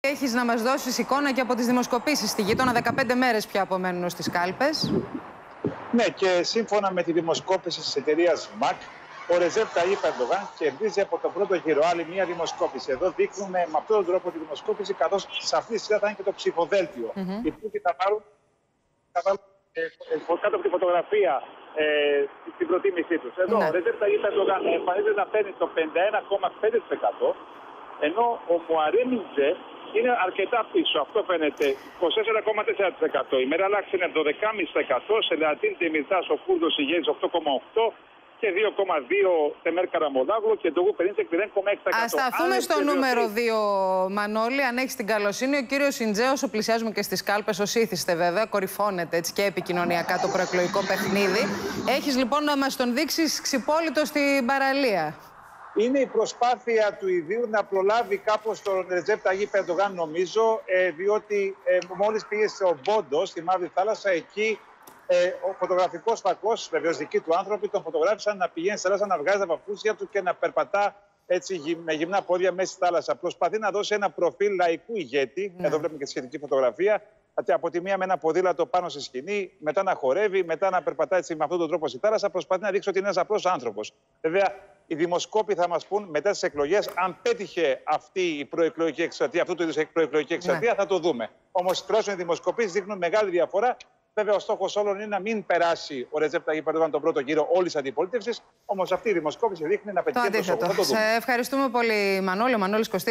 Έχεις να μας δώσεις εικόνα και από τις δημοσκοπήσεις στη γείτονα. 15 μέρες πια απομένουν στις κάλπες. Ναι, και σύμφωνα με τη δημοσκόπηση της εταιρείας MAC, ο Ρετζέπ Ταγίπ Ερντογάν κερδίζει από τον πρώτο γύρο. Άλλη μία δημοσκόπηση. Εδώ δείχνουμε με αυτόν τον τρόπο τη δημοσκόπηση, καθώς σε αυτή τη σειρά θα είναι και το ψηφοδέλτιο. Οι Τούρκοι θα πάρουν κάτω από τη φωτογραφία την προτίμησή τους. Εδώ ο Ρετζέπ Ταγίπ Ερντογάν εμφανίζεται να παίρνει το 51,5%, ενώ ο Μουαρέμ Ιντζέ είναι αρκετά πίσω. Αυτό φαίνεται 24,4%. Η Μεράλ είναι 12,5%. Σελατίν Ντεμιρτάς ο Κούρδος ηγέτης 8,8% και 2,2% Τεμέρ Καραμολάγλου και το Γουπερίντσεκ 0,6%. Ας σταθούμε στο νούμερο 2, Μανώλη, αν έχεις την καλοσύνη. Ο κύριος Ιντζέ, όσο πλησιάζουμε και στις κάλπες, ως ήθιστε βέβαια, κορυφώνεται έτσι και επικοινωνιακά το προεκλογικό παιχνίδι. Έχεις λοιπόν να μας τον δείξεις ξυπόλυτο στην παραλία. Είναι η προσπάθεια του ιδίου να προλάβει κάπως τον Ρετζέπ Ταγίπ Ερντογάν, νομίζω, διότι μόλις πήγε στο Μπόντο, στη Μαύρη Θάλασσα, εκεί ο φωτογραφικός φακός, βεβαίως δικοί του άνθρωποι, τον φωτογράφησαν να πηγαίνει στη θάλασσα, να βγάζει τα παπούτσια του και να περπατά έτσι με γυμνά πόδια μέσα στη θάλασσα. Προσπαθεί να δώσει ένα προφίλ λαϊκού ηγέτη. Εδώ βλέπουμε και τη σχετική φωτογραφία. Από τη μία με ένα ποδήλατο πάνω στη σκηνή, μετά να χορεύει, μετά να περπατάει έτσι με αυτόν τον τρόπο στη θάλασσα. Προσπαθεί να δείξει ότι είναι ένας απλός άνθρωπος. Βέβαια, οι δημοσκόποι θα μας πούν μετά τις εκλογές, αν πέτυχε αυτή η προεκλογική εκστρατεία, αυτού του είδους προεκλογική εκστρατεία, θα το δούμε. Όμως, τουλάχιστον οι δημοσκοπήσεις δείχνουν μεγάλη διαφορά. Βέβαια, ο στόχος όλων είναι να μην περάσει ο Ρετζέπ Ταγίπ Ερντογάν τον πρώτο γύρο όλης της αντιπολίτευσης. Όμως, αυτή η δημοσκόπηση δείχνει να πετυχαίνει το στόχο. Σε ευχαριστούμε πολύ, Μανώλη. Ο Μανώλης Κωστή.